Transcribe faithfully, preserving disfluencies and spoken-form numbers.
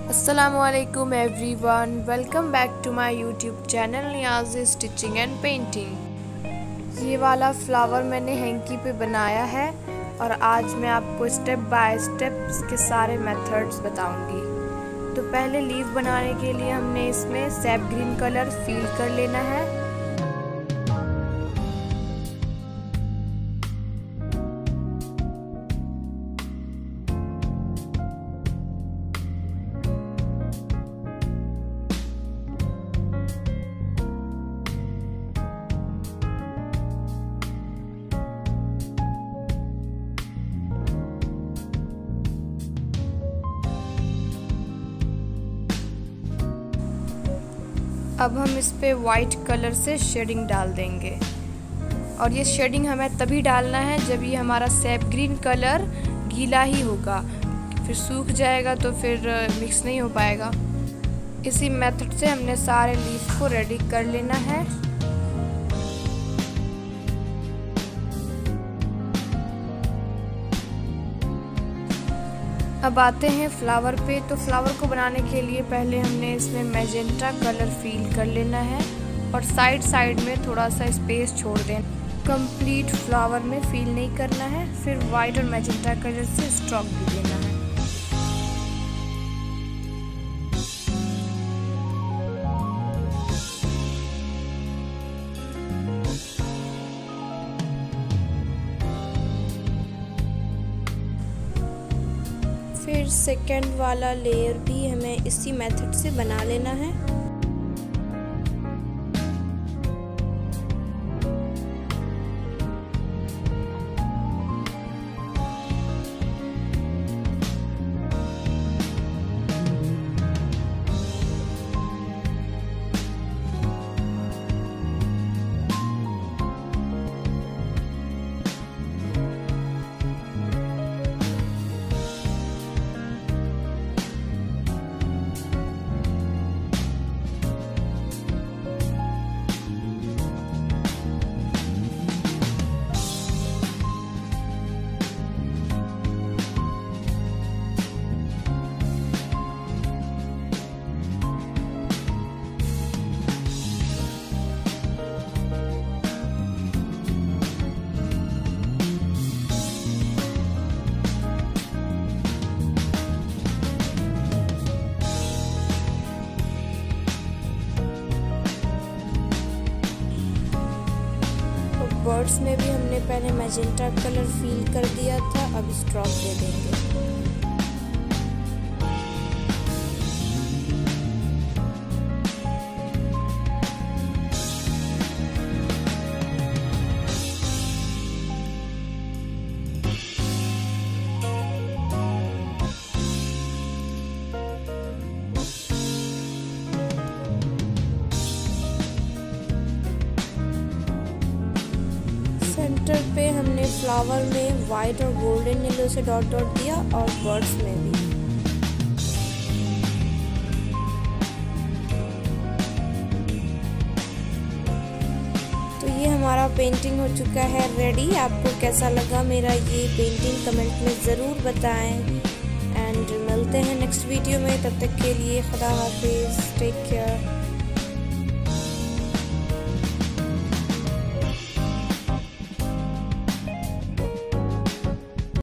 अस्सलामुअलैकुम everyone, welcome back to my YouTube channel Niyaz stitching and painting. ये वाला flower मैंने हैंकी पे बनाया है और आज मैं आपको स्टेप बाय स्टेप इसके सारे मेथड्स बताऊंगी। तो पहले लीफ बनाने के लिए हमने इसमें सैप ग्रीन कलर फिल कर लेना है। अब हम इस पे वाइट कलर से शेडिंग डाल देंगे और ये शेडिंग हमें तभी डालना है जब ये हमारा सैप ग्रीन कलर गीला ही होगा, फिर सूख जाएगा तो फिर मिक्स नहीं हो पाएगा। इसी मेथड से हमने सारे लीफ को रेडी कर लेना है। अब आते हैं फ्लावर पे। तो फ्लावर को बनाने के लिए पहले हमने इसमें मैजेंटा कलर फिल कर लेना है और साइड साइड में थोड़ा सा स्पेस छोड़ देना। कंप्लीट फ्लावर में फिल नहीं करना है। फिर वाइट और मैजेंटा कलर से स्ट्रोक भी देना है। फिर सेकंड वाला लेयर भी हमें इसी मेथड से बना लेना है। बर्ड्स में भी हमने पहले मैजेंटा कलर फिल कर दिया था, अब स्ट्रोक दे देंगे। सेंटर पे हमने फ्लावर में वाइट और गोल्डन येलो से डॉट डॉट दिया और बर्ड्स में भी। तो ये हमारा पेंटिंग हो चुका है रेडी। आपको कैसा लगा मेरा ये पेंटिंग कमेंट में ज़रूर बताएं एंड मिलते हैं नेक्स्ट वीडियो में। तब तक के लिए खुदा हाफिज़, टेक केयर।